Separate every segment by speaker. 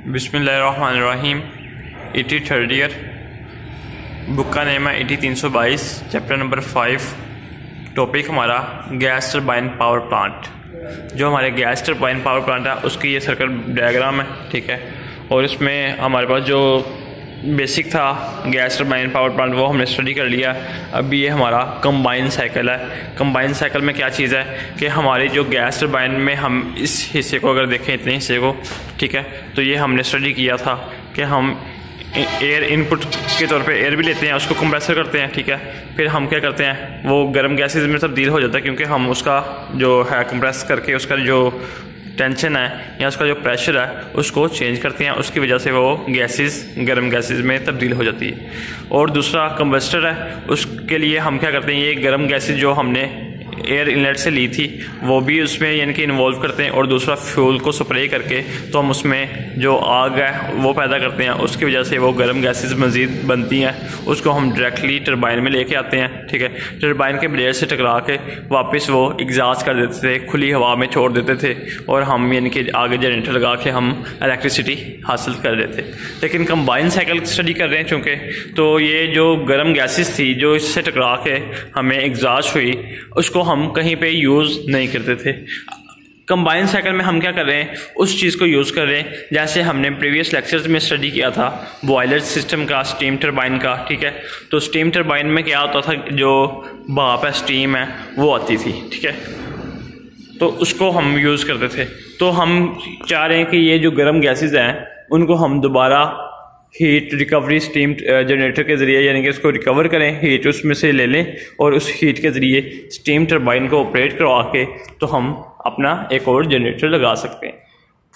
Speaker 1: बिस्मिल्लाहिर्रहमानिर्रहीम। ET third year, book का name है ईटी 322, चैप्टर नंबर 5। टॉपिक हमारा गैस टरबाइन पावर प्लांट। जो हमारे गैस टरबाइन पावर प्लांट है उसकी ये सर्किट डायग्राम है, ठीक है। और इसमें हमारे पास जो बेसिक था गैस टरबाइन पावर प्लांट वो हमने स्टडी कर लिया। अभी ये हमारा कंबाइन साइकिल है। कंबाइन साइकिल में क्या चीज़ है कि हमारी जो गैस टरबाइन में हम इस हिस्से को अगर देखें, इतने हिस्से को, ठीक है, तो ये हमने स्टडी किया था कि हम एयर इनपुट के तौर पे एयर भी लेते हैं, उसको कंप्रेसर करते हैं, ठीक है। फिर हम क्या करते हैं, वो गर्म गैसेज में तब्दील हो जाता है, क्योंकि हम उसका जो है कंप्रेस करके उसका जो टेंशन है या उसका जो प्रेशर है उसको चेंज करते हैं। उसकी वजह से वो गैसेस गर्म गैसेस में तब्दील हो जाती है। और दूसरा कंबस्टर है, उसके लिए हम क्या करते हैं, ये गर्म गैसेस जो हमने एयर इनलेट से ली थी वो भी उसमें यानी कि इन्वॉल्व करते हैं। और दूसरा फ्यूल को स्प्रे करके तो हम उसमें जो आग है वो पैदा करते हैं, उसकी वजह से वो गर्म गैसेस मज़ीद बनती हैं। उसको हम डायरेक्टली टरबाइन में लेके आते हैं, ठीक है। टरबाइन के ब्लेड से टकरा के वापस वो एग्जॉस्ट कर देते थे, खुली हवा में छोड़ देते थे, और हम यानी कि आगे जनरेटर लगा के हम इलेक्ट्रिसिटी हासिल कर लेते। लेकिन कंबाइन साइकिल स्टडी कर रहे हैं चूँकि, तो ये जो गर्म गैसेस थी जो इससे टकरा के हमें एग्जॉस्ट हुई, उसको हम कहीं पे यूज़ नहीं करते थे। कंबाइन साइकिल में हम क्या कर रहे हैं, उस चीज़ को यूज़ कर रहे हैं जैसे हमने प्रीवियस लेक्चर्स में स्टडी किया था बॉयलर सिस्टम का, स्टीम टरबाइन का, ठीक है। तो स्टीम टरबाइन में क्या होता था, जो भाप है, स्टीम है, वो आती थी, ठीक है, तो उसको हम यूज़ करते थे। तो हम चाह रहे हैं कि ये जो गर्म गैसेज हैं उनको हम दोबारा हीट रिकवरी स्टीम जनरेटर के ज़रिए यानी कि उसको रिकवर करें, हीट उसमें से ले लें और उस हीट के ज़रिए स्टीम टरबाइन को ऑपरेट करवा के तो हम अपना एक और जनरेटर लगा सकते हैं।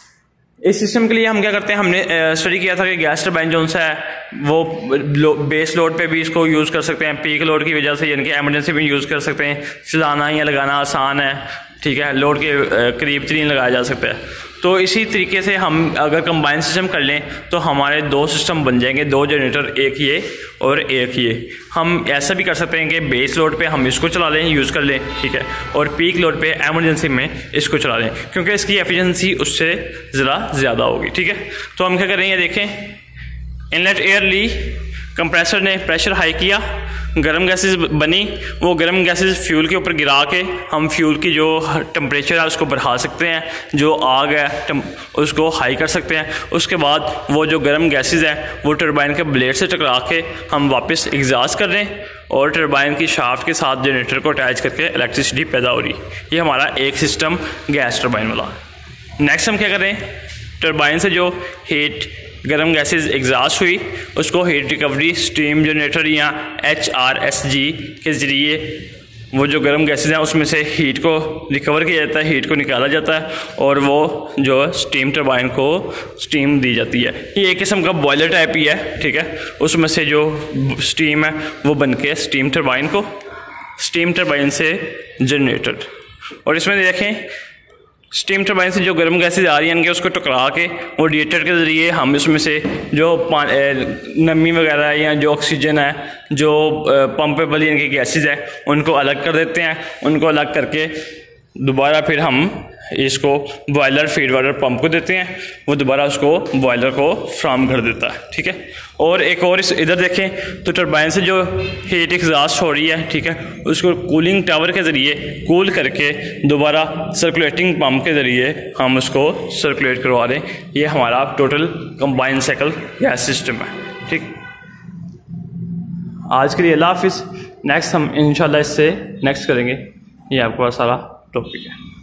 Speaker 1: इस सिस्टम के लिए हम क्या करते हैं, हमने स्टडी किया था कि गैस टरबाइन जो है वो बेस लोड पे भी इसको यूज़ कर सकते हैं, पीक लोड की वजह से यानी कि एमरजेंसी में यूज़ कर सकते हैं। चलाना या लगाना आसान है, ठीक है, लोड के करीब तरीन लगाया जा सकता है। तो इसी तरीके से हम अगर कंबाइन सिस्टम कर लें तो हमारे दो सिस्टम बन जाएंगे, दो जनरेटर, एक ये और एक ये। हम ऐसा भी कर सकते हैं कि बेस लोड पे हम इसको चला लें, यूज़ कर लें, ठीक है, और पीक लोड पे एमरजेंसी में इसको चला लें, क्योंकि इसकी एफिशिएंसी उससे ज़रा ज़्यादा होगी, ठीक है। तो हम क्या कर रहे हैं, ये देखें, इनलेट एयर ली, कंप्रेसर ने प्रेशर हाई किया, गर्म गैसेस बनी, वो गर्म गैसेस फ्यूल के ऊपर गिरा के हम फ्यूल की जो टेम्परेचर है उसको बढ़ा सकते हैं, जो आग है उसको हाई कर सकते हैं। उसके बाद वो जो गर्म गैसेस हैं वो टरबाइन के ब्लेड से टकरा के हम वापस एग्जॉस्ट कर रहे हैं और टरबाइन की शाफ्ट के साथ जनरेटर को अटैच करके इलेक्ट्रिसिटी पैदा हो रही। ये हमारा एक सिस्टम गैस टरबाइन वाला। नेक्स्ट हम क्या कर रहे हैं, टरबाइन से जो हीट गर्म गैसेस एग्जॉस्ट हुई उसको हीट रिकवरी स्टीम जनरेटर या HRSG के ज़रिए वो जो गर्म गैसेस हैं उसमें से हीट को रिकवर किया जाता है, हीट को निकाला जाता है और वो जो स्टीम टरबाइन को स्टीम दी जाती है। ये एक किस्म का बॉयलर टाइप ही है, ठीक है। उसमें से जो स्टीम है वो बन के स्टीम टरबाइन को, स्टीम टरबाइन से जनरेटर। और इसमें देखें, स्टीम टरबाइन से जो गर्म गैसेज आ रही हैं कि उसको टकरा के वो रेडिएटर के ज़रिए हम इसमें से जो नमी वगैरह या जो ऑक्सीजन है, जो पंपेबल यानी कि गैसेज है, उनको अलग कर देते हैं। उनको अलग करके दोबारा फिर हम इसको बॉयलर फीड वाटर पंप को देते हैं, वो दोबारा उसको बॉयलर को फ्राहम कर देता है, ठीक है। और एक और इस इधर देखें तो टरबाइन से जो हीट एग्जॉस्ट हो रही है, ठीक है, उसको कूलिंग टावर के ज़रिए कूल करके दोबारा सर्कुलेटिंग पंप के ज़रिए हम उसको सर्कुलेट करवा दें। ये हमारा total combine cycle gas system है, ठीक। आज के लिए अल्लाह हाफिज़। नेक्स्ट हम इंशाल्लाह इससे नेक्स्ट करेंगे। ये आपके पास सारा टॉपिक है।